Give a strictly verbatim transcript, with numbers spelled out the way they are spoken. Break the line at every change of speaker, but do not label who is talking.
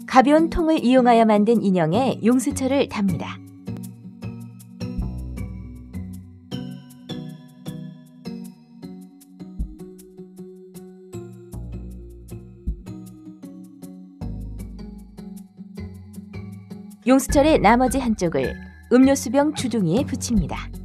가벼운 통을 이용하여 만든 인형에 용수철을 답니다. 용수철의 나머지 한쪽을 음료수병 주둥이에 붙입니다.